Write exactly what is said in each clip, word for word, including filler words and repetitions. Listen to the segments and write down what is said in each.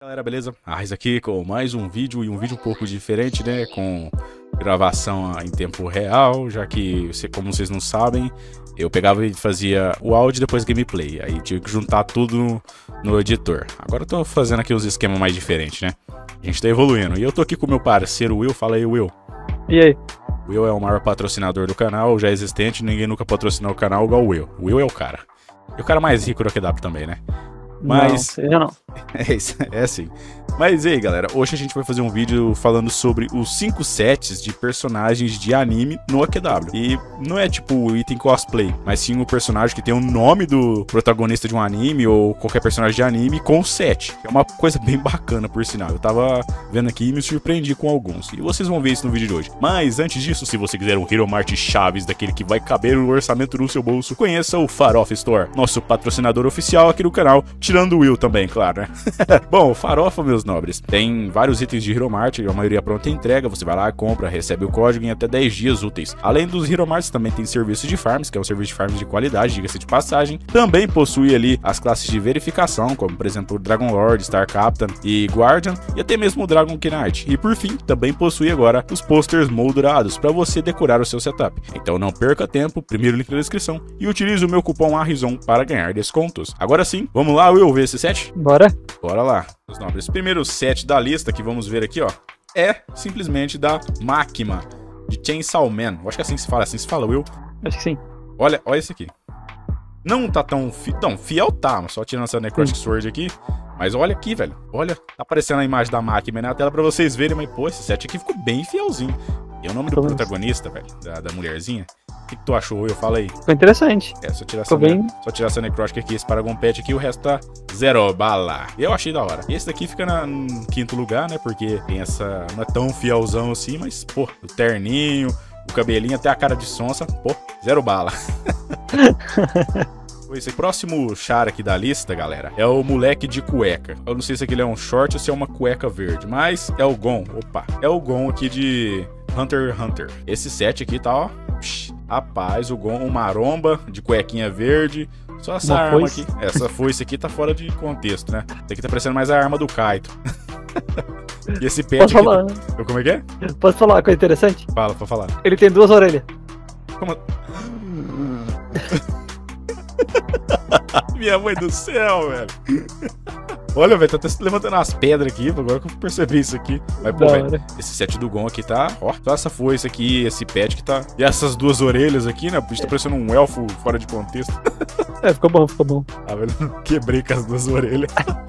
Galera, beleza? Arris aqui com mais um vídeo e um vídeo um pouco diferente, né? Com gravação em tempo real, já que, como vocês não sabem, eu pegava e fazia o áudio e depois gameplay. Aí tive que juntar tudo no editor. Agora eu tô fazendo aqui os esquemas mais diferentes, né? A gente tá evoluindo. E eu tô aqui com o meu parceiro Will. Fala aí, Will. E aí? O Will é o maior patrocinador do canal, já existente. Ninguém nunca patrocinou o canal igual o Will. O Will é o cara. E o cara mais rico do A Q W também, né? Mas... Não, eu não. É isso, é assim. Mas e aí, galera, hoje a gente vai fazer um vídeo falando sobre os cinco sets de personagens de anime no A Q W. E não é tipo o item cosplay, mas sim o personagem que tem o nome do protagonista de um anime ou qualquer personagem de anime com o set. É uma coisa bem bacana, por sinal. Eu tava vendo aqui e me surpreendi com alguns. E vocês vão ver isso no vídeo de hoje. Mas antes disso, se você quiser um Hero Mart Chaves, daquele que vai caber o orçamento no seu bolso, conheça o Farofa Store, nosso patrocinador oficial aqui do canal, tirando o Will também, claro, né? Bom, o Farofa, meus nobres, tem vários itens de Hero Mart, a maioria pronta entrega, você vai lá, compra, recebe o código em até dez dias úteis. Além dos Hero Marts, também tem serviço de farms, que é um serviço de farms de qualidade, diga-se de passagem. Também possui ali as classes de verificação, como por exemplo Dragon Lord, Star Captain e Guardian, e até mesmo o Dragon Knight. E por fim, também possui agora os posters moldurados para você decorar o seu setup. Então não perca tempo, primeiro link na descrição, e utilize o meu cupom ARRIZON para ganhar descontos. Agora sim, vamos lá, Will, ver esse set? Bora? Bora lá, meus nobres. Primeiro set da lista que vamos ver aqui, ó, é simplesmente da Makima, de Chainsaw Man. Eu acho que é assim que se fala, assim se fala, Will. Acho que sim. Olha, olha esse aqui. Não tá tão fi... Não, fiel tá, mas só tirando essa Necrotic Sword aqui. Mas olha aqui, velho. Olha, tá aparecendo a imagem da Makima na tela pra vocês verem, mas pô, esse set aqui ficou bem fielzinho. E o nome do Vamos. protagonista, velho, da, da mulherzinha. O que, que tu achou, Will? Fala aí. Ficou interessante. É, só tirar essa, Ficou bem. só tirar essa Necrotic aqui, esse Paragon Pet aqui, o resto tá zero bala. Eu achei da hora. Esse daqui fica na, no quinto lugar, né? Porque tem essa... Não é tão fielzão assim, mas, pô, o terninho, o cabelinho, até a cara de sonsa, pô, zero bala. Esse próximo char aqui da lista, galera, é o moleque de cueca. Eu não sei se aquele é um short ou se é uma cueca verde, mas é o Gon. Opa, é o Gon aqui de Hunter x Hunter. Esse set aqui tá, ó, psh, rapaz, o Gon, um maromba de cuequinha verde. Só essa Uma arma foice. aqui. Essa foice aqui tá fora de contexto, né? Essa aqui tá parecendo mais a arma do Kaito. E esse pet Posso aqui... falar? Tá... Como é que é? Posso falar uma coisa interessante? Fala, pra falar. Ele tem duas orelhas. Como... Minha mãe do céu, velho. Olha, velho, tá até se levantando as pedras aqui, agora que eu percebi isso aqui. Mas, pô, Da velho, hora. esse set do Gon aqui tá, ó, só essa foice aqui, esse pet que tá... E essas duas orelhas aqui, né, o bicho tá parecendo um elfo fora de contexto. É, ficou bom, ficou bom. Ah, velho, quebrei com as duas orelhas.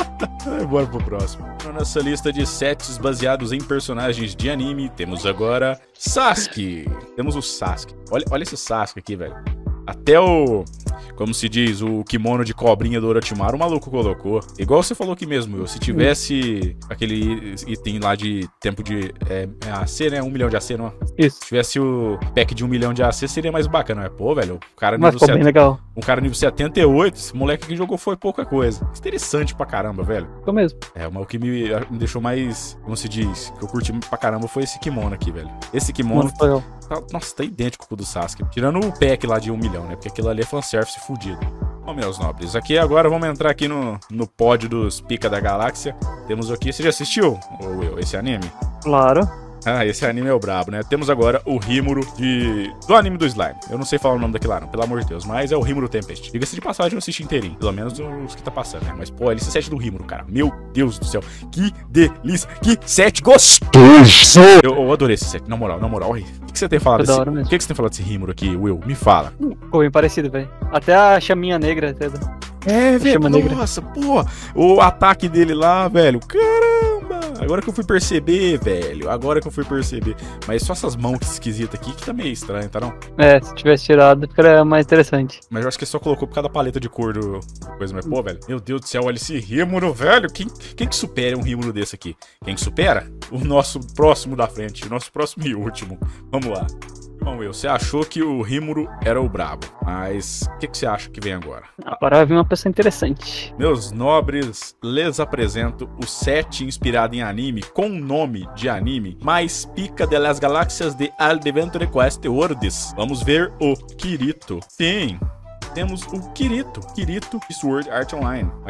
Bora pro próximo. Nessa lista de sets baseados em personagens de anime, temos agora Sasuke. Temos o Sasuke. Olha, olha esse Sasuke aqui, velho. Até o... Como se diz, o kimono de cobrinha do Orochimaru, o maluco colocou. Igual você falou aqui mesmo, Will. Se tivesse aquele item lá de tempo de é, é A C, né? Um milhão de A C, não é? Isso. Se tivesse o pack de um milhão de A C, seria mais bacana, né? Pô, velho, o cara Mas nível, ficou bem set... legal. um cara nível setenta e oito, esse moleque que jogou foi pouca coisa. Interessante pra caramba, velho. Ficou mesmo. É, mas o que me, me deixou mais, como se diz, que eu curti pra caramba foi esse kimono aqui, velho. Esse kimono, Não, ficou legal. tá, nossa, tá idêntico com o do Sasuke. Tirando o pack lá de um milhão, né? Porque aquilo ali é fanservice fudido. Bom, meus nobres, aqui agora vamos entrar aqui no, no pódio dos Pica da Galáxia. Temos aqui, você já assistiu, ô Will, esse anime? Claro. Ah, esse anime é o brabo, né? Temos agora o Rimuru de... do anime do Slime. Eu não sei falar o nome daquele lá, não, pelo amor de Deus, mas é o Rimuru Tempest. Diga-se de passagem, eu assisti inteirinho. Pelo menos os que tá passando, né? Mas, pô, esse set do Rimuru, cara. Meu Deus do céu. Que delícia. Que set gostoso. Eu, eu adorei esse set, na moral, na moral. O que, que você tem falado Foi da desse... hora mesmo. O que, que você tem falado desse Rimuru aqui, Will? Me fala. Ficou bem parecido, velho. Até a chaminha negra. Até... É, velho, Chama negra. nossa, pô, o ataque dele lá, velho, caramba, agora que eu fui perceber, velho, agora que eu fui perceber, mas só essas mãos esquisitas aqui que tá meio estranho, tá não? É, se tivesse tirado, ficaria mais interessante. Mas eu acho que só colocou por causa da paleta de cor do coisa, mas pô, velho, meu Deus do céu, olha esse Rimuru, velho, quem, quem que supera um Rimuru desse aqui? Quem que supera? O nosso próximo da frente, o nosso próximo e último, vamos lá. Bom, Will, você achou que o Rimuru era o brabo, mas o que, que você acha que vem agora? Agora vai vir uma pessoa interessante. Meus nobres, lhes apresento o set inspirado em anime com nome de anime mais pica de las galáxias de Adventure Quest Worlds. Vamos ver o Kirito. Sim, temos o Kirito, Kirito e Sword Art Online. Mas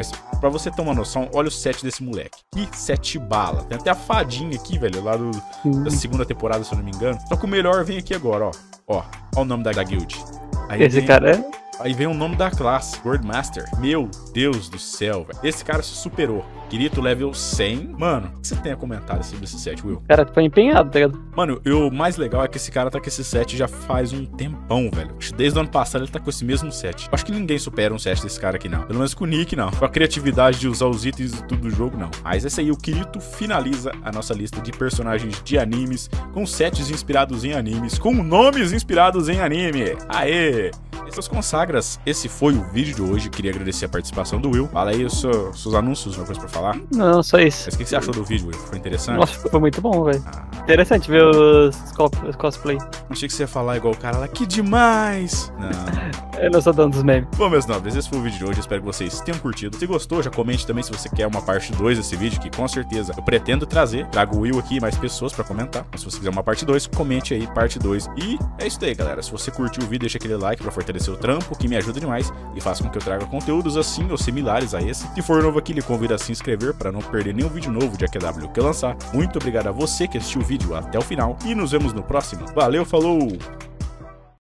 pra você ter uma noção, olha o set desse moleque. Que set bala. Tem até a fadinha aqui, velho, lá do, da segunda temporada, se eu não me engano. Só que o melhor vem aqui agora, ó. Ó, ó o nome da, da guild. Aí Esse vem, cara é... Aí vem o nome da classe, Worldmaster. Meu Deus do céu, velho. Esse cara se superou. Kirito level cem. Mano, o que você tem a comentar sobre esse set, Will? O cara foi empenhado, tá ligado? Mano, e o mais legal é que esse cara tá com esse set já faz um tempão, velho. Desde o ano passado ele tá com esse mesmo set. Acho que ninguém supera um set desse cara aqui, não. Pelo menos com o Nick, não. Com a criatividade de usar os itens e tudo do jogo, não. Mas esse aí, o Kirito finaliza a nossa lista de personagens de animes, com sets inspirados em animes, com nomes inspirados em anime. Aê! Essas consagras, esse foi o vídeo de hoje. Queria agradecer a participação do Will. Fala aí os seus, seus anúncios, uma coisa pra falar. Não, só isso. Mas o que você achou do vídeo, Will? Foi interessante? Nossa, foi muito bom, velho. Ah, Interessante ver os, co os cosplay. achei que você ia falar igual o cara lá. Que demais! Não. Eu não sou dono dos memes. Bom, meus nobres, esse foi o vídeo de hoje. Espero que vocês tenham curtido. Se gostou, já comente também se você quer uma parte dois desse vídeo, que com certeza eu pretendo trazer. Trago o Will aqui e mais pessoas pra comentar. Mas se você quiser uma parte dois, comente aí, parte dois. E é isso aí, galera. Se você curtiu o vídeo, deixa aquele like pra fortalecer o trampo, que me ajuda demais e faça com que eu traga conteúdos assim ou similares a esse. Se for novo aqui, lhe convido a se inscrever para não perder nenhum vídeo novo de A Q W que eu lançar. Muito obrigado a você que assistiu o vídeo até o final e nos vemos no próximo. Valeu, falou!